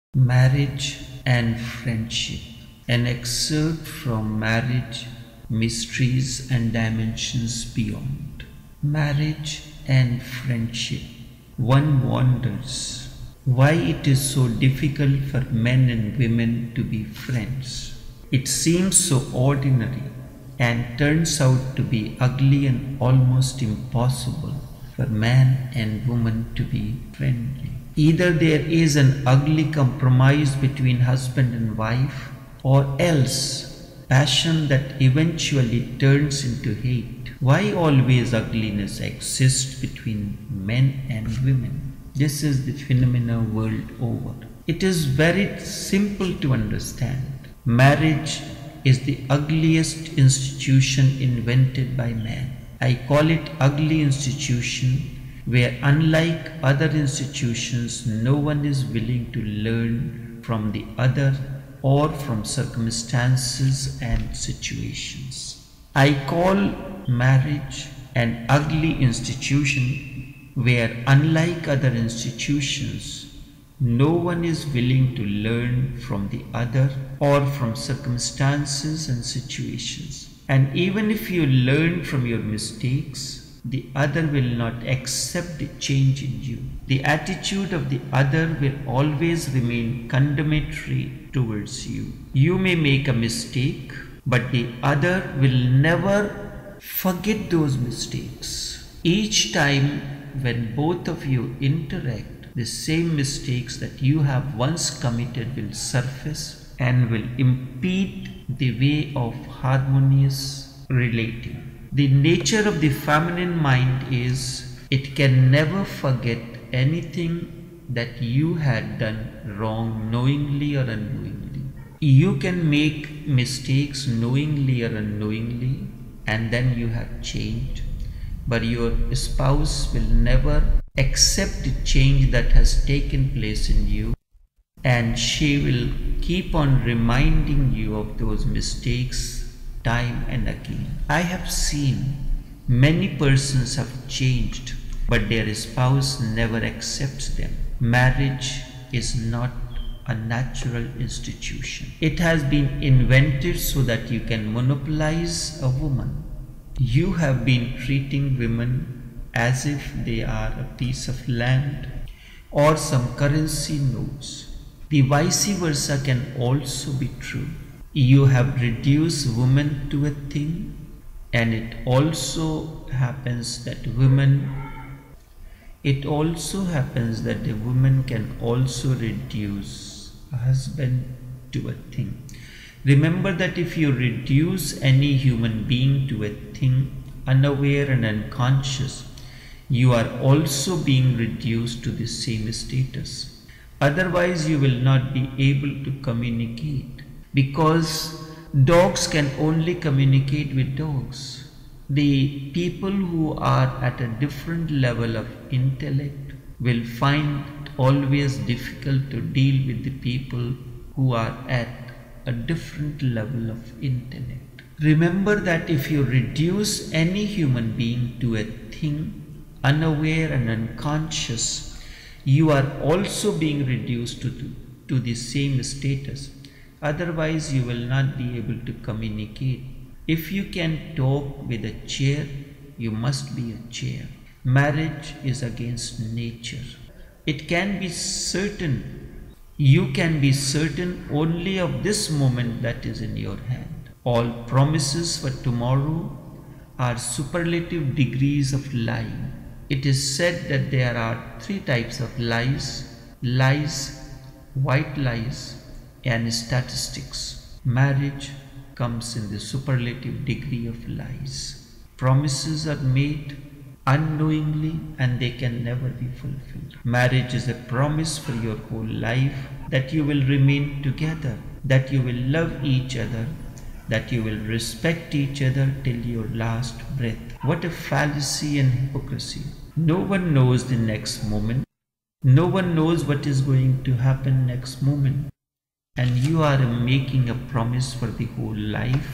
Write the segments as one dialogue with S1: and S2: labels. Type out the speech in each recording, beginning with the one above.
S1: Marriage and Friendship. An excerpt from Marriage, Mysteries and Dimensions Beyond. Marriage and friendship. One wonders why it is so difficult for men and women to be friends. It seems so ordinary and turns out to be ugly and almost impossible for man and woman to be friendly. Either there is an ugly compromise between husband and wife, or else passion that eventually turns into hate. Why always ugliness exists between men and women? This is the phenomenon world over. It is very simple to understand. Marriage is the ugliest institution invented by man. I call it ugly institution where, unlike other institutions, no one is willing to learn from the other or from circumstances and situations. I call marriage an ugly institution where, unlike other institutions, no one is willing to learn from the other or from circumstances and situations. And even if you learn from your mistakes, the other will not accept the change in you. The attitude of the other will always remain condemnatory towards you. You may make a mistake, but the other will never forget those mistakes. Each time when both of you interact, the same mistakes that you have once committed will surface and will impede the way of harmonious relating. The nature of the feminine mind is it can never forget anything that you had done wrong, knowingly or unknowingly. You can make mistakes knowingly or unknowingly, and then you have changed, but your spouse will never accept the change that has taken place in you, and she will keep on reminding you of those mistakes time and again. I have seen many persons have changed, but their spouse never accepts them. Marriage is not a natural institution. It has been invented so that you can monopolize a woman. You have been treating women as if they are a piece of land or some currency notes. The vice versa can also be true. You have reduced women to a thing, and it also happens that the woman can also reduce a husband to a thing. Remember that if you reduce any human being to a thing, unaware and unconscious, you are also being reduced to the same status. Otherwise, you will not be able to communicate. Because dogs can only communicate with dogs. The people who are at a different level of intellect will find it always difficult to deal with the people who are at a different level of intellect. Remember that if you reduce any human being to a thing, unaware and unconscious, you are also being reduced to the same status. Otherwise, you will not be able to communicate. If you can talk with a chair, you must be a chair. Marriage is against nature. It can be certain. You can be certain only of this moment that is in your hand. All promises for tomorrow are superlative degrees of lying. It is said that there are 3 types of lies: lies, white lies, and statistics. Marriage comes in the superlative degree of lies. Promises are made unknowingly and they can never be fulfilled. Marriage is a promise for your whole life that you will remain together, that you will love each other, that you will respect each other till your last breath. What a fallacy and hypocrisy. No one knows the next moment. No one knows what is going to happen next moment. And you are making a promise for the whole life.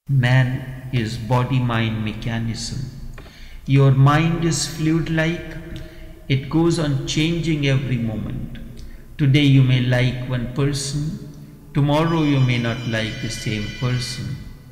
S1: Man is body-mind mechanism. Your mind is fluid-like. It goes on changing every moment. Today you may like one person, tomorrow you may not like the same person.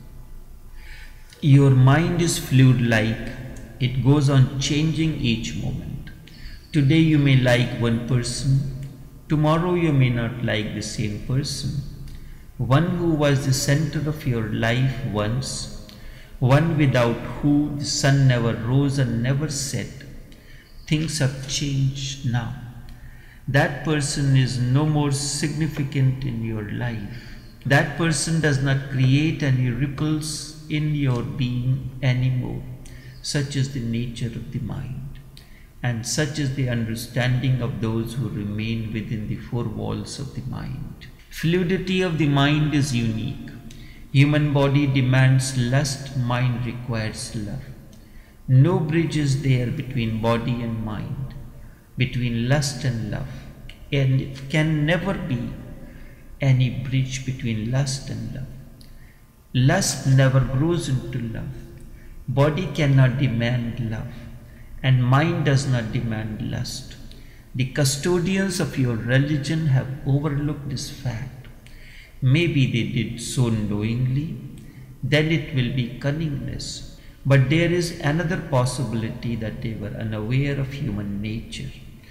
S1: Your mind is fluid-like, it goes on changing each moment. Today you may like one person, tomorrow you may not like the same person. One who was the center of your life once, one without who the sun never rose and never set. Things have changed now. That person is no more significant in your life. That person does not create any ripples in your being anymore. Such is the nature of the mind, and such is the understanding of those who remain within the four walls of the mind. Fluidity of the mind is unique. Human body demands lust, mind requires love. No bridge is there between body and mind, between lust and love, and it can never be any bridge between lust and love. Lust never grows into love. Body cannot demand love, and mind does not demand lust. The custodians of your religion have overlooked this fact. Maybe they did so knowingly, then it will be cunningness. But there is another possibility that they were unaware of human nature.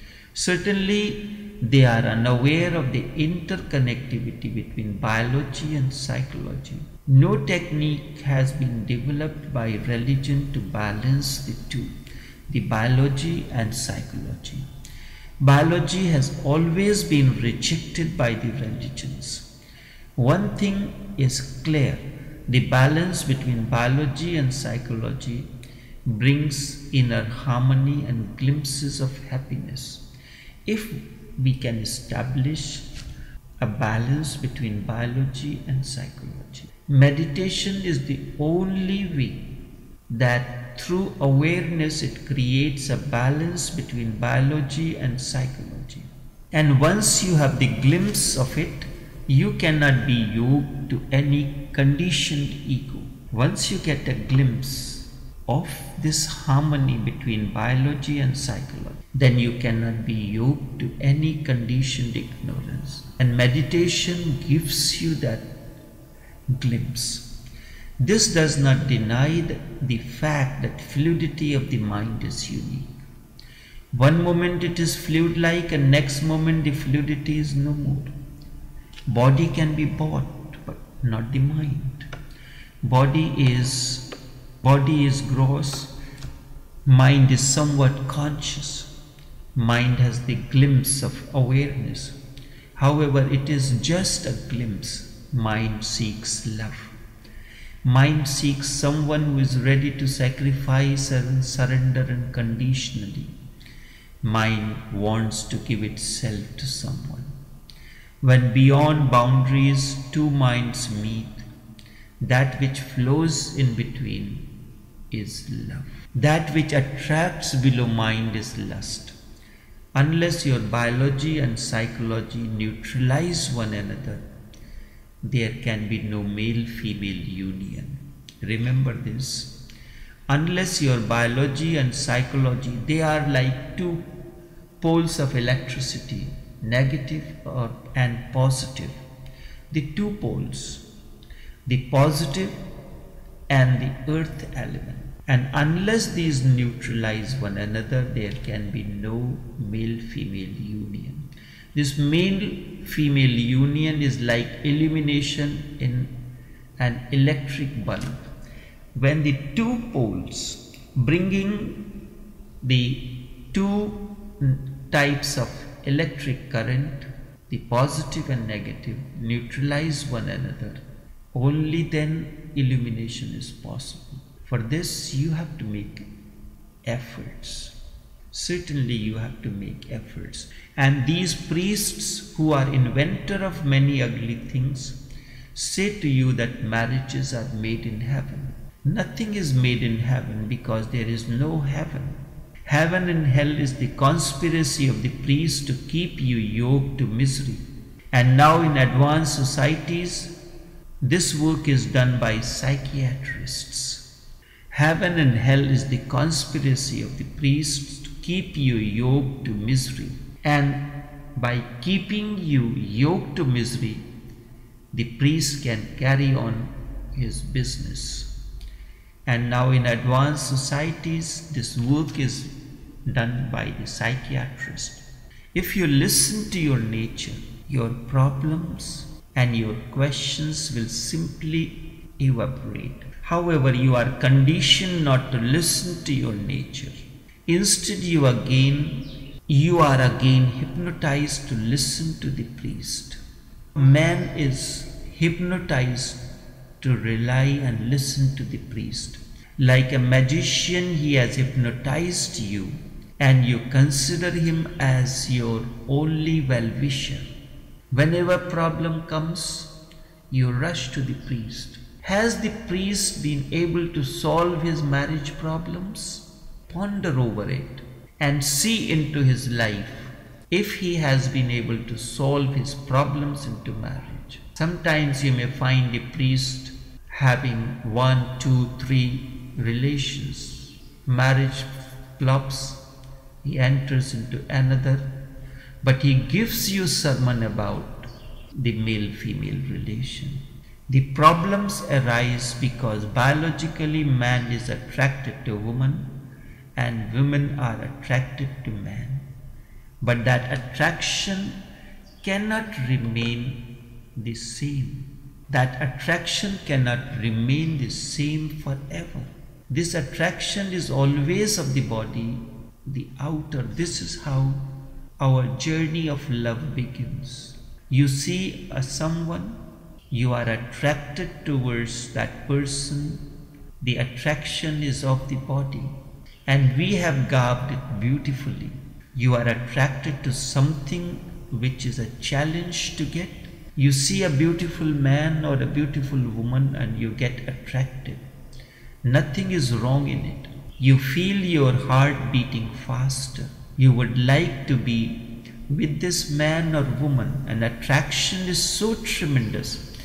S1: Certainly, they are unaware of the interconnectivity between biology and psychology. No technique has been developed by religion to balance the two, the biology and psychology. Biology has always been rejected by the religions. One thing is clear. The balance between biology and psychology brings inner harmony and glimpses of happiness. If we can establish a balance between biology and psychology, meditation is the only way that through awareness it creates a balance between biology and psychology. And once you have the glimpse of it, you cannot be yoked to any conditioned ego. Once you get a glimpse of this harmony between biology and psychology, then you cannot be yoked to any conditioned ignorance. And meditation gives you that glimpse. This does not deny the fact that fluidity of the mind is unique. One moment it is fluid-like, and next moment the fluidity is no more. Body can be bought, but not the mind. Body is gross, mind is somewhat conscious. Mind has the glimpse of awareness. However, it is just a glimpse. Mind seeks love. Mind seeks someone who is ready to sacrifice and surrender unconditionally. Mind wants to give itself to someone. When beyond boundaries two minds meet, that which flows in between is love. That which attracts below mind is lust. Unless your biology and psychology neutralize one another, there can be no male-female union. Remember this. Unless your biology and psychology, they are like two poles of electricity, negative and positive. The two poles, the positive and the earth element. And unless these neutralize one another, there can be no male-female union. This male-female union is like illumination in an electric bulb. When the two poles bringing the two types of electric current, the positive and negative, neutralize one another, only then illumination is possible. For this you have to make efforts. Certainly you have to make efforts. And these priests who are inventor of many ugly things say to you that marriages are made in heaven. Nothing is made in heaven because there is no heaven. Heaven and hell is the conspiracy of the priest to keep you yoked to misery. And now in advanced societies, this work is done by psychiatrists. Heaven and hell is the conspiracy of the priests to keep you yoked to misery. And by keeping you yoked to misery, the priest can carry on his business. And now in advanced societies, this work is done by the psychiatrist. If you listen to your nature, your problems and your questions will simply evaporate. However, you are conditioned not to listen to your nature. Instead, you are again hypnotized to listen to the priest. Man is hypnotized to rely and listen to the priest. Like a magician, he has hypnotized you, and you consider him as your only well-wisher. Whenever problem comes, you rush to the priest. Has the priest been able to solve his marriage problems? Ponder over it and see into his life if he has been able to solve his problems into marriage. Sometimes you may find the priest having 1, 2, 3 relations. Marriage flops, he enters into another, but he gives you a sermon about the male-female relation. The problems arise because biologically man is attracted to woman and women are attracted to man. But that attraction cannot remain the same. That attraction cannot remain the same forever. This attraction is always of the body, the outer. This is how our journey of love begins. You see someone, you are attracted towards that person. The attraction is of the body, and we have garbed it beautifully. You are attracted to something which is a challenge to get. You see a beautiful man or a beautiful woman and you get attracted. Nothing is wrong in it. You feel your heart beating faster. You would like to be with this man or woman, and attraction is so tremendous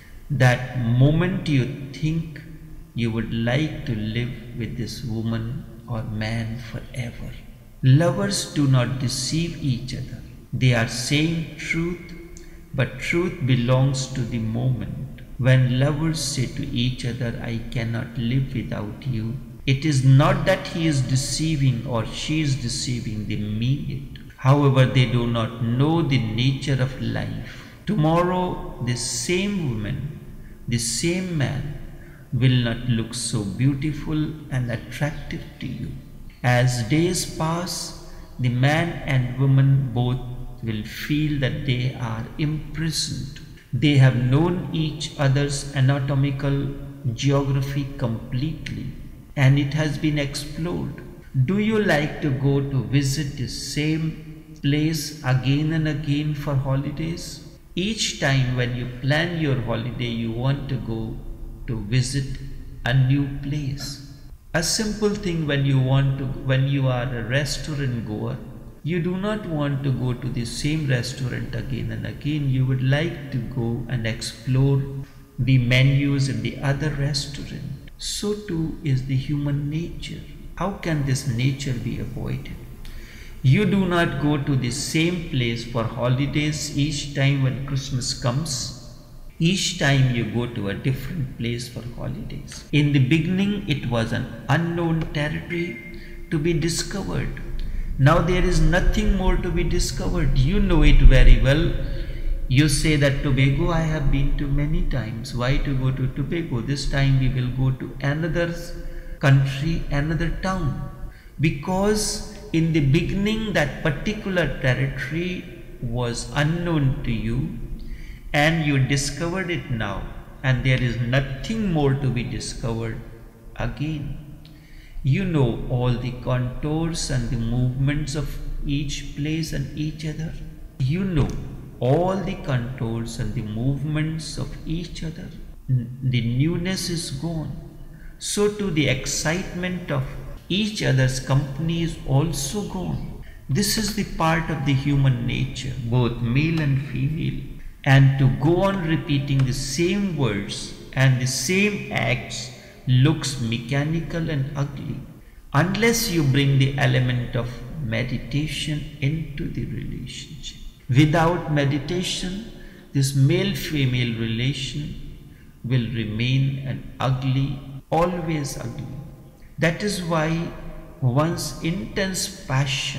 S1: that moment you think you would like to live with this woman or man forever. Lovers do not deceive each other. They are saying truth, but truth belongs to the moment. When lovers say to each other, I cannot live without you, it is not that he is deceiving or she is deceiving, they mean it. However, they do not know the nature of life. Tomorrow, the same woman, the same man will not look so beautiful and attractive to you. As days pass, the man and woman both will feel that they are imprisoned. They have known each other's anatomical geography completely, and it has been explored. Do you like to go to visit the same place again and again for holidays? Each time when you plan your holiday, you want to go to visit a new place. A simple thing, when you are a restaurant goer, you do not want to go to the same restaurant again and again. You would like to go and explore the menus in the other restaurant. So too is the human nature. How can this nature be avoided? You do not go to the same place for holidays each time when Christmas comes. Each time you go to a different place for holidays. In the beginning, it was an unknown territory to be discovered. Now there is nothing more to be discovered. You know it very well. You say that Tobago I have been to many times. Why to go to Tobago? This time we will go to another country, another town. Because in the beginning that particular territory was unknown to you, and you discovered it now, and there is nothing more to be discovered again. You know all the contours and the movements of each place and each other. You know all the contours and the movements of each other. The newness is gone. So too the excitement of each other's company is also gone. This is the part of the human nature, both male and female. And to go on repeating the same words and the same acts looks mechanical and ugly, unless you bring the element of meditation into the relationship. Without meditation, this male-female relation will remain an ugly, always ugly. That is why one's intense passion,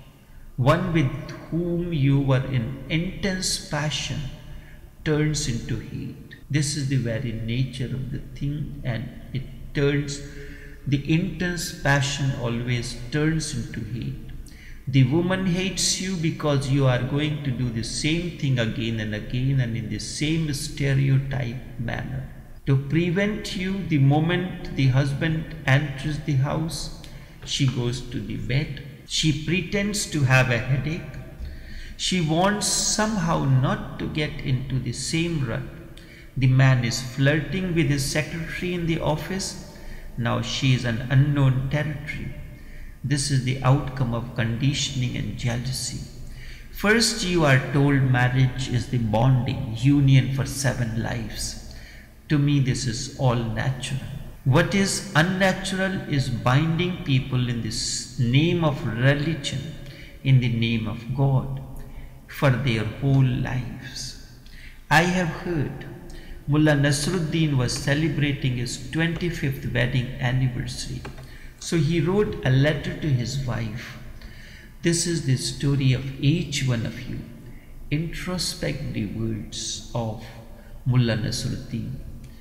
S1: one with whom you were in intense passion, turns into hate. This is the very nature of the thing, and it turns, the intense passion always turns into hate. The woman hates you because you are going to do the same thing again and again and in the same stereotype manner. To prevent you, the moment the husband enters the house, she goes to the bed. She pretends to have a headache. She wants somehow not to get into the same rut. The man is flirting with his secretary in the office. Now she is an unknown territory. This is the outcome of conditioning and jealousy. First, you are told marriage is the bonding union for 7 lives. To me, this is all natural. What is unnatural is binding people in the name of religion, in the name of God, for their whole lives. I have heard Mullah Nasruddin was celebrating his 25th wedding anniversary. So he wrote a letter to his wife. This is the story of each one of you. Introspect the words of Mullah Nasruddin.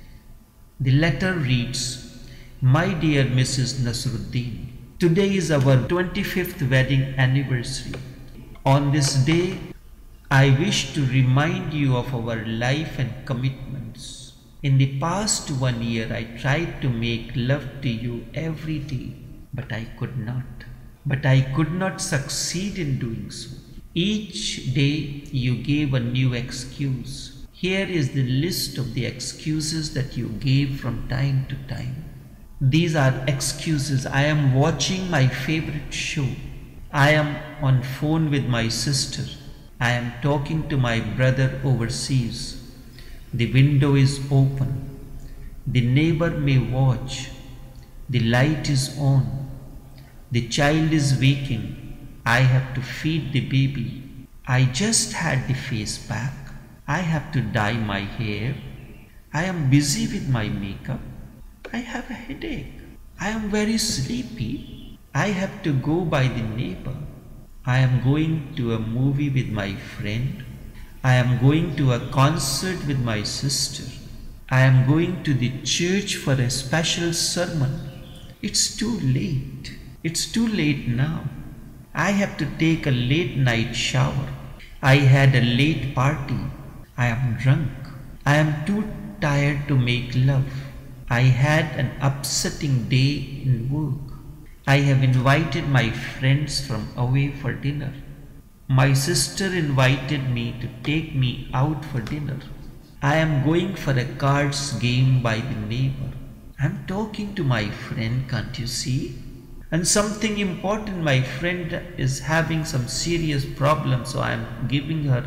S1: The letter reads, "My dear Mrs. Nasruddin, today is our 25th wedding anniversary. On this day, I wish to remind you of our life and commitments. In the past 1 year, I tried to make love to you every day, but I could not. But I could not succeed in doing so. Each day you gave a new excuse. Here is the list of the excuses that you gave from time to time. These are excuses. I am watching my favorite show. I am on phone with my sister. I am talking to my brother overseas. The window is open. The neighbor may watch. The light is on. The child is waking. I have to feed the baby. I just had the face pack. I have to dye my hair. I am busy with my makeup. I have a headache. I am very sleepy. I have to go by the neighbor. I am going to a movie with my friend. I am going to a concert with my sister. I am going to the church for a special sermon. It's too late. It's too late now. I have to take a late night shower. I had a late party. I am drunk. I am too tired to make love. I had an upsetting day in work. I have invited my friends from away for dinner. My sister invited me to take me out for dinner. I am going for a cards game by the neighbor. I am talking to my friend, can't you see? And something important, my friend is having some serious problems, so I am giving her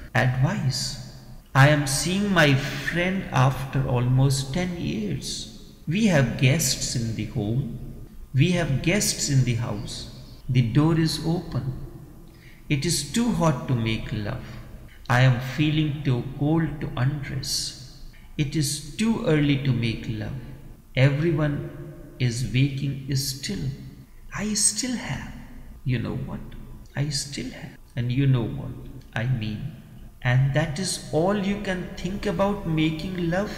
S1: advice. I am seeing my friend after almost 10 years. We have guests in the home. We have guests in the house. The door is open. It is too hot to make love. I am feeling too cold to undress. It is too early to make love. Everyone is waking still. I still have. You know what? I still have. And you know what I mean. And that is all you can think about making love?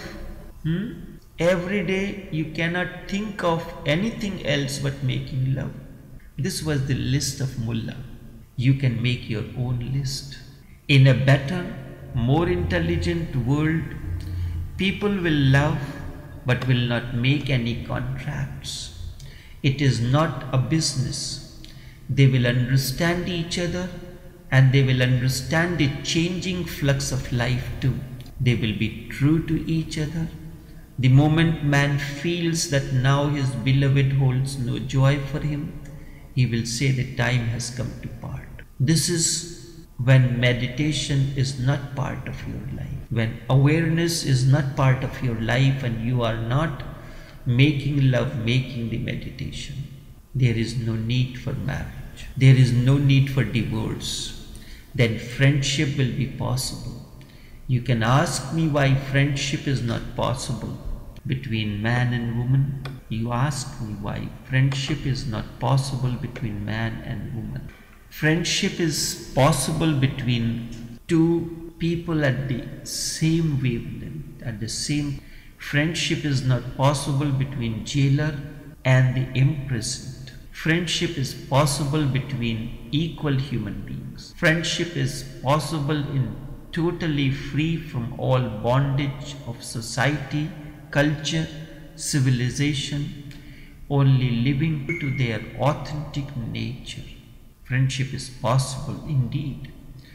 S1: Every day you cannot think of anything else but making love. This was the list of Mullah. You can make your own list. In a better, more intelligent world, people will love but will not make any contracts. It is not a business. They will understand each other and they will understand the changing flux of life too. They will be true to each other. The moment man feels that now his beloved holds no joy for him, he will say the time has come to part. This is when meditation is not part of your life. When awareness is not part of your life and you are not making love, making the meditation. There is no need for marriage. There is no need for divorce. then friendship will be possible. You can ask me why friendship is not possible between man and woman. You ask me why friendship is not possible between man and woman. Friendship is possible between two people at the same wavelength, at the same. Friendship is not possible between jailer and the imprisoned. Friendship is possible between equal human beings. Friendship is possible in totally free from all bondage of society, culture, civilization, only living to their authentic nature. Friendship is possible indeed.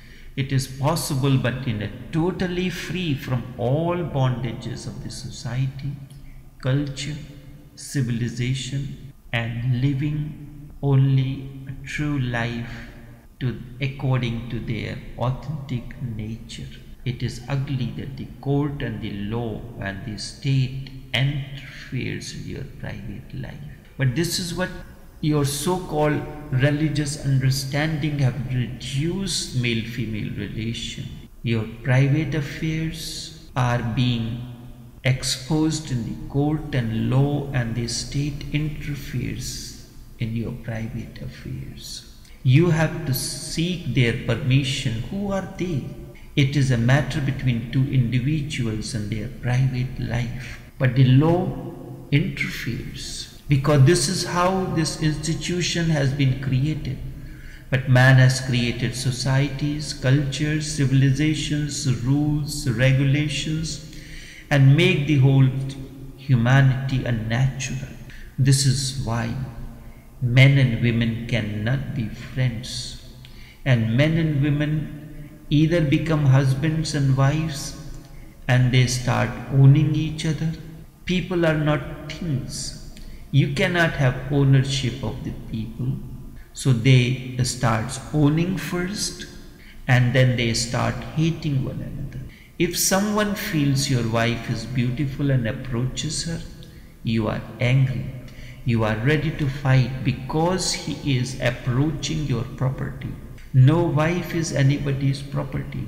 S1: It is possible, but in a totally free from all bondages of the society, culture, civilization, and living only a true life according to their authentic nature. It is ugly that the court and the law and the state interferes in your private life. But this is what your so-called religious understanding have reduced male-female relation. Your private affairs are being exposed in the court and law, and the state interferes in your private affairs. You have to seek their permission. Who are they? It is a matter between two individuals and their private life. But the law interferes, because this is how this institution has been created. But man has created societies, cultures, civilizations, rules, regulations, and make the whole humanity unnatural. This is why men and women cannot be friends, and men and women either become husbands and wives and they start owning each other. People are not things. You cannot have ownership of the people. So they start owning first, and then they start hating one another. If someone feels your wife is beautiful and approaches her, you are angry. You are ready to fight because he is approaching your property. No wife is anybody's property.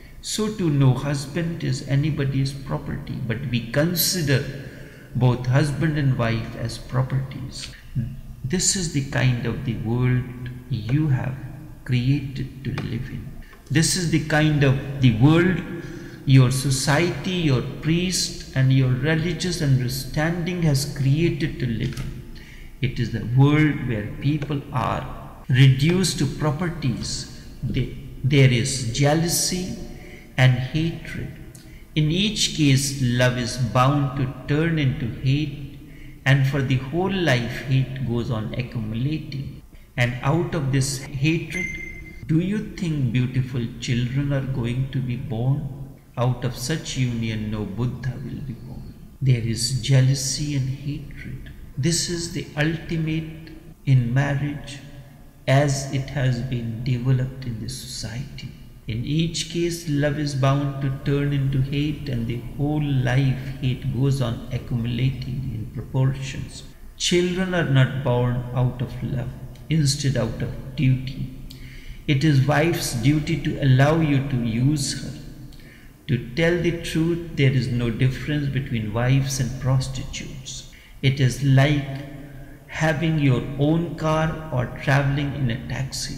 S1: So too no husband is anybody's property. But we consider both husband and wife as properties. This is the kind of the world you have created to live in. This is the kind of the world your society, your priest, and your religious understanding has created to live in. It is the world where people are reduced to properties. There is jealousy and hatred. In each case, love is bound to turn into hate, and for the whole life, hate goes on accumulating. And out of this hatred, do you think beautiful children are going to be born? Out of such union, no Buddha will be born. There is jealousy and hatred. This is the ultimate in marriage as it has been developed in the society. In each case, love is bound to turn into hate, and the whole life hate goes on accumulating in proportions. Children are not born out of love, instead out of duty. It is wife's duty to allow you to use her. To tell the truth, there is no difference between wives and prostitutes. It is like having your own car or traveling in a taxi.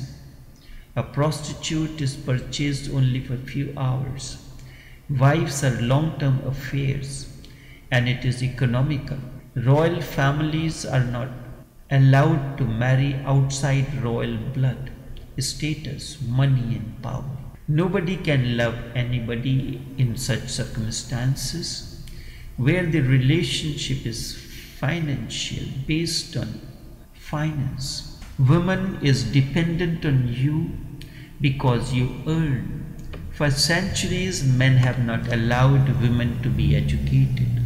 S1: A prostitute is purchased only for a few hours. Wives are long-term affairs, and it is economical. Royal families are not allowed to marry outside royal blood, status, money, and power. Nobody can love anybody in such circumstances where the relationship is financial, based on finance. Woman is dependent on you because you earn. For centuries, men have not allowed women to be educated.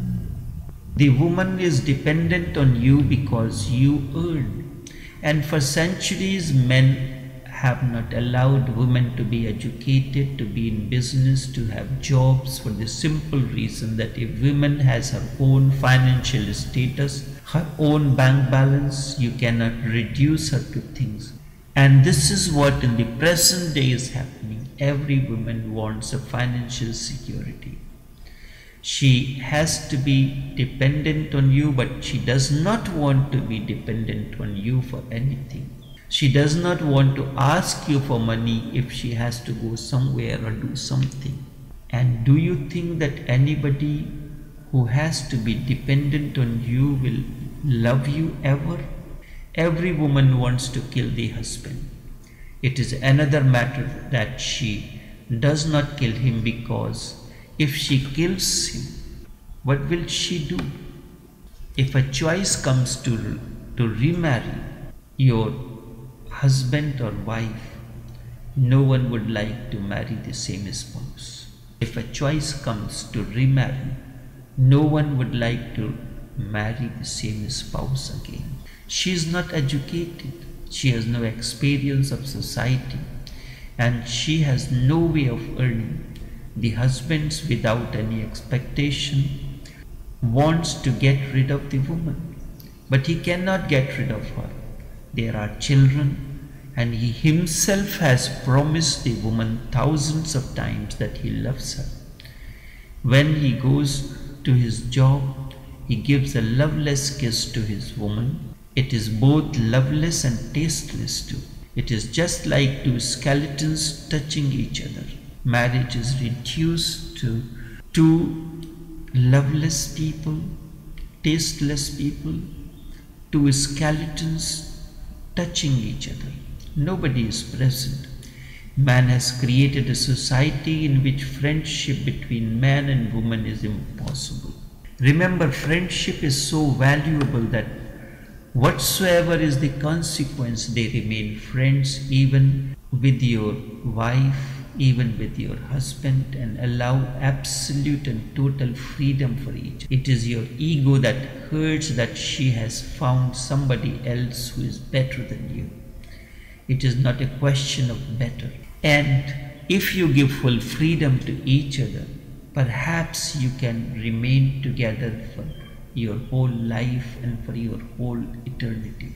S1: The woman is dependent on you because you earn. And for centuries, men have not allowed women to be educated, to be in business, to have jobs, for the simple reason that if woman has her own financial status, her own bank balance, you cannot reduce her to things. And this is what in the present day is happening. Every woman wants a financial security. She has to be dependent on you, but she does not want to be dependent on you for anything. She does not want to ask you for money if she has to go somewhere or do something. And do you think that anybody who has to be dependent on you will love you ever? Every woman wants to kill the husband. It is another matter that she does not kill him, because if she kills him, what will she do? If a choice comes to remarry your husband or wife, no one would like to marry the same spouse. If a choice comes to remarry, no one would like to marry the same spouse again. She is not educated, she has no experience of society, and she has no way of earning. The husband, without any expectation, wants to get rid of the woman, but he cannot get rid of her. There are children, and he himself has promised the woman thousands of times that he loves her. When he goes to his job, he gives a loveless kiss to his woman. It is both loveless and tasteless too. It is just like two skeletons touching each other. Marriage is reduced to two loveless people, tasteless people, two skeletons touching each other. Nobody is present. Man has created a society in which friendship between man and woman is impossible. Remember, friendship is so valuable that whatsoever is the consequence, they remain friends even with your wife, even with your husband, and allow absolute and total freedom for each. It is your ego that hurts that she has found somebody else who is better than you. It is not a question of better. And if you give full freedom to each other, perhaps you can remain together for your whole life and for your whole eternity.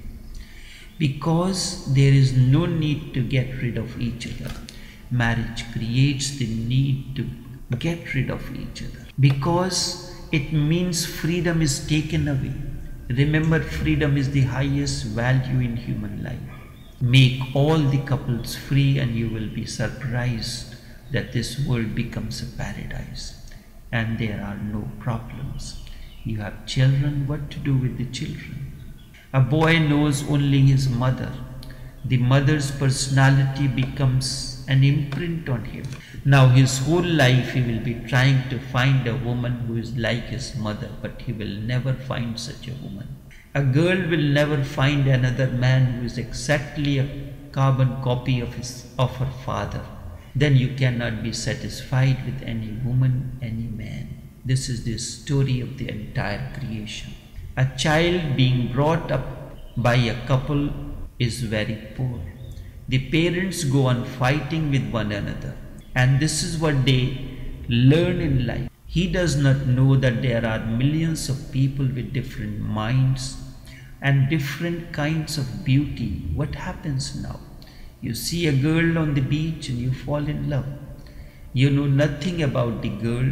S1: Because there is no need to get rid of each other. Marriage creates the need to get rid of each other, because it means freedom is taken away. Remember, freedom is the highest value in human life. Make all the couples free and you will be surprised that this world becomes a paradise and there are no problems. You have children, what to do with the children? A boy knows only his mother. The mother's personality becomes an imprint on him. Now his whole life he will be trying to find a woman who is like his mother, but he will never find such a woman. A girl will never find another man who is exactly a carbon copy of her father. Then you cannot be satisfied with any woman, any man. This is the story of the entire creation. A child being brought up by a couple is very poor. The parents go on fighting with one another, and this is what they learn in life. He does not know that there are millions of people with different minds and different kinds of beauty. What happens now? You see a girl on the beach and you fall in love. You know nothing about the girl,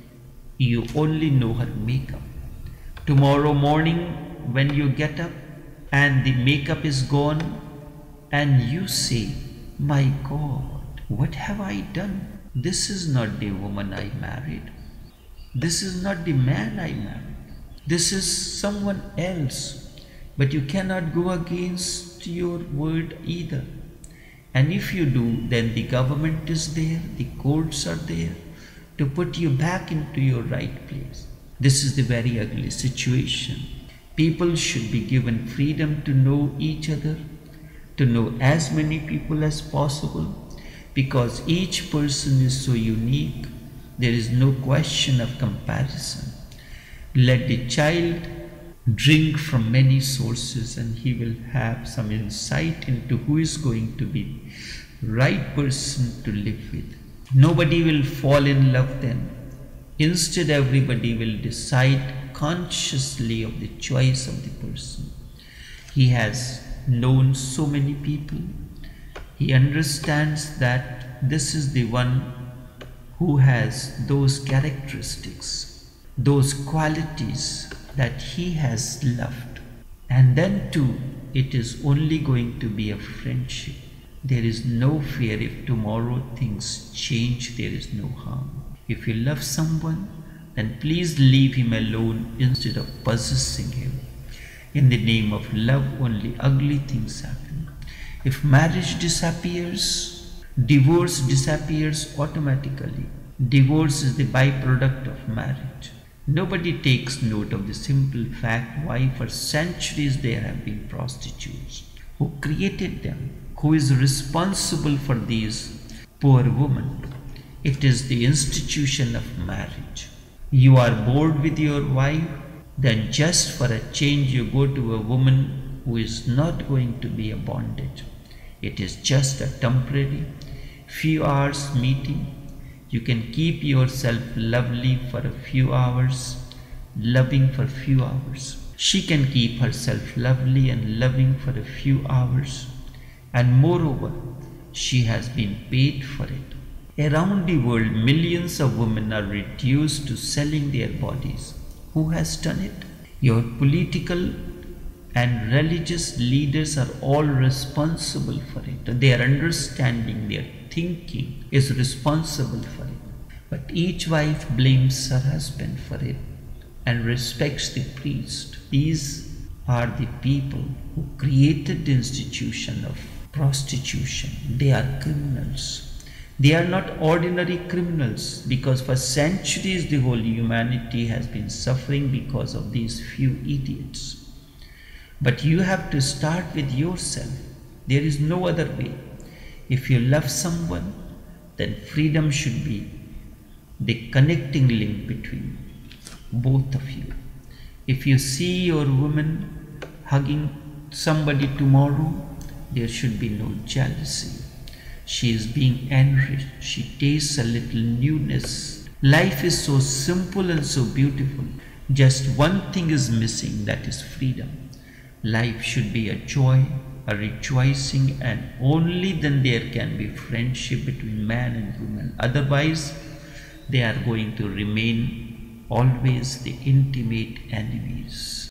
S1: you only know her makeup. Tomorrow morning when you get up and the makeup is gone, and you say, my God, what have I done? This is not the woman I married. This is not the man I married. This is someone else. But you cannot go against your word either. And if you do, then the government is there, the courts are there to put you back into your right place. This is the very ugly situation. People should be given freedom to know each other, to know as many people as possible, because each person is so unique. There is no question of comparison. Let the child drink from many sources and he will have some insight into who is going to be the right person to live with. Nobody will fall in love then. Instead, everybody will decide consciously of the choice of the person. He has known so many people, He understands that this is the one who has those characteristics, those qualities that he has loved. And then too, it is only going to be a friendship. There is no fear if tomorrow things change, there is no harm. If you love someone, then please leave him alone instead of possessing him. In the name of love, only ugly things happen. If marriage disappears, divorce disappears automatically. Divorce is the byproduct of marriage. Nobody takes note of the simple fact why for centuries there have been prostitutes. Who created them? Who is responsible for these poor women? It is the institution of marriage. You are bored with your wife, then just for a change you go to a woman who is not going to be a bondage. It is just a temporary, few hours meeting. You can keep yourself lovely for a few hours, loving for a few hours. She can keep herself lovely and loving for a few hours. And moreover, she has been paid for it. Around the world, millions of women are reduced to selling their bodies. Who has done it? Your political and religious leaders are all responsible for it. Their understanding, their thinking is responsible for it. But each wife blames her husband for it and respects the priest. These are the people who created the institution of prostitution. They are criminals. They are not ordinary criminals, because for centuries the whole humanity has been suffering because of these few idiots. But you have to start with yourself. There is no other way. If you love someone, then freedom should be the connecting link between both of you. If you see your woman hugging somebody tomorrow, there should be no jealousy. She is being enriched. She tastes a little newness. Life is so simple and so beautiful. Just one thing is missing, that is freedom. Life should be a joy, a rejoicing, and only then there can be friendship between man and woman. Otherwise, they are going to remain always the intimate enemies.